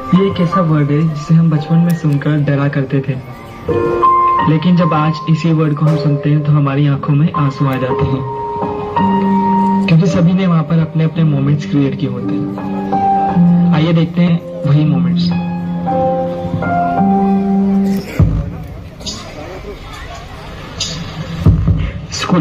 ये एक ऐसा वर्ड है जिसे हम बचपन में सुनकर डरा करते थे, लेकिन जब आज इसी वर्ड को हम सुनते हैं तो हमारी आंखों में आंसू आ जाते हैं, क्योंकि सभी ने वहां पर अपने अपने मोमेंट्स क्रिएट किए होते हैं। आइए देखते हैं वही मोमेंट्स। स्कूल,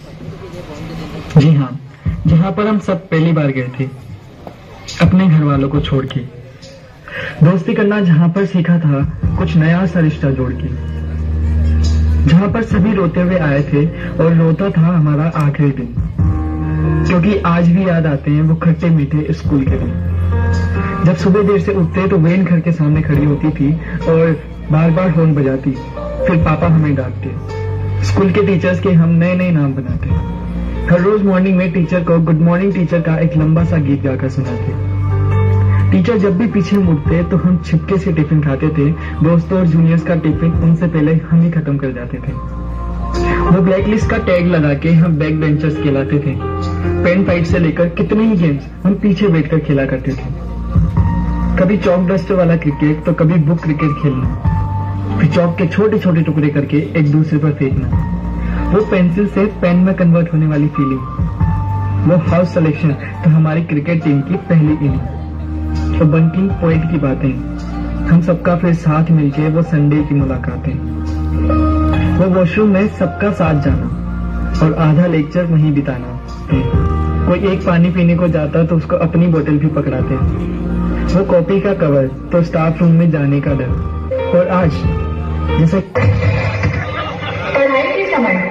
जी हाँ, जहां पर हम सब पहली बार गए थे अपने घर वालों को छोड़ के। दोस्ती करना जहां पर सीखा था, कुछ नया सा रिश्ता जोड़ के। जहां पर सभी रोते हुए आए थे और रोता था हमारा आखिरी दिन, क्योंकि आज भी याद आते हैं वो खट्टे मीठे स्कूल के दिन। जब सुबह देर से उठते तो वेन घर के सामने खड़ी होती थी और बार बार हॉर्न बजाती, फिर पापा हमें डांटते। स्कूल के टीचर्स के हम नए नए नाम बनाते। हर रोज मॉर्निंग में टीचर को गुड मॉर्निंग टीचर का एक लंबा सा गीत गाकर सुनाते। टीचर जब भी पीछे मुड़ते तो हम छिपके से टिफिन खाते थे। दोस्तों और जूनियर्स का टिफिन उनसे पहले हम ही खत्म कर जाते थे। वो ब्लैक लिस्ट का टैग लगा के हम बैक बेंचर्स कहलाते थे। पेन फाइट से लेकर कितने ही गेम्स हम पीछे बैठकर खेला करते थे। कभी चौक डस्टर वाला क्रिकेट तो कभी बुक क्रिकेट खेलना, फिर चौक के छोटे छोटे टुकड़े करके एक दूसरे पर फेंकना। वो पेंसिल से पेन में कन्वर्ट होने वाली फीलिंग, वो हाउस सिलेक्शन तो हमारी क्रिकेट टीम की पहली इनिंग, तो बंकिंग पॉइंट की बातें, हम सबका फिर साथ मिलके वो संडे की मुलाकातें, वो वॉशरूम में सबका साथ जाना और आधा लेक्चर वहीं बिताना। कोई एक पानी पीने को जाता तो उसको अपनी बोतल भी पकड़ाते। वो कॉपी का कवर तो स्टाफ रूम में जाने का डर। और आज जैसे पढ़ाई के समय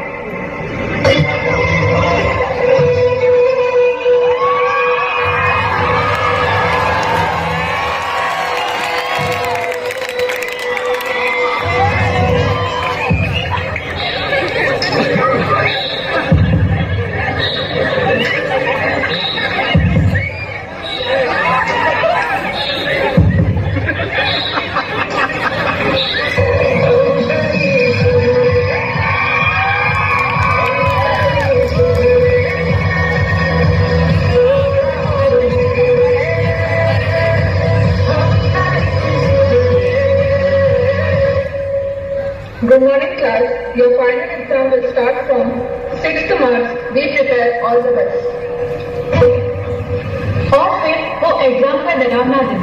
Good morning class, your final exam will start from 6th March, be prepared, all the best. और फिर वो एग्जाम का डरावना दिन।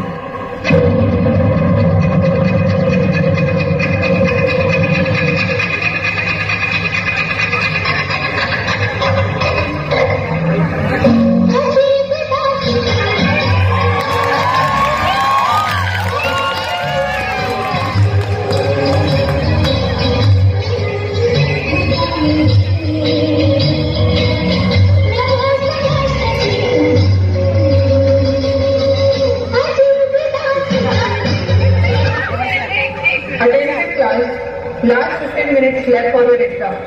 Last 15 minutes left for your exam.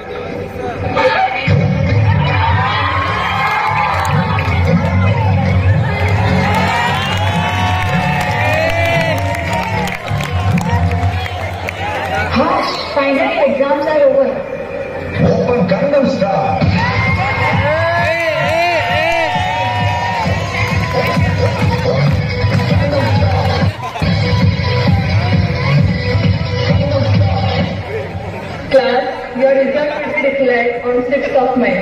Hush! Finally, exams are over. Open Gangnam Style. Class, your result will be declared on 6th of May.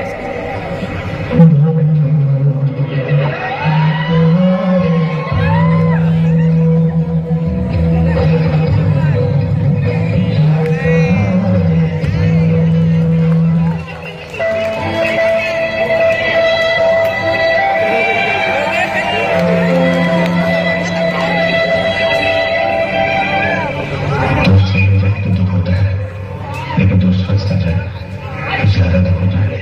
लेकिन दोस्त फंसता जाए, कुछ ज्यादा न हो जाए।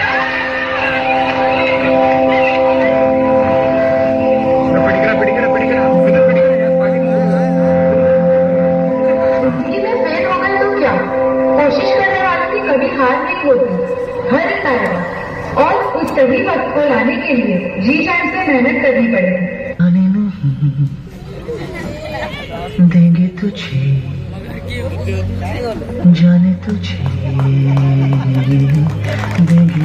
में फेल हो गए तो क्या? कोशिश करने वालों की कभी हार नहीं होती, हर एक आएगा। और उस सही वक्त को लाने के लिए जी जान से मेहनत करनी पड़ेगी। आने नहीं देंगे तुझे, जाने तुझे देंगे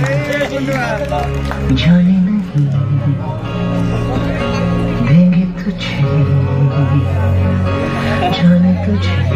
नहीं, जाने नहीं देंगे तुझे। तुझे, जाने तुझे